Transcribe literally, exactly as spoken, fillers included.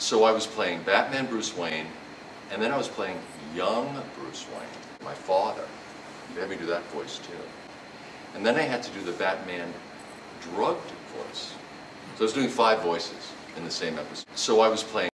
So I was playing Batman Bruce Wayne, and then I was playing young Bruce Wayne, my father. They had me do that voice too. And then I had to do the Batman drugged voice. So I was doing five voices in the same episode. So I was playing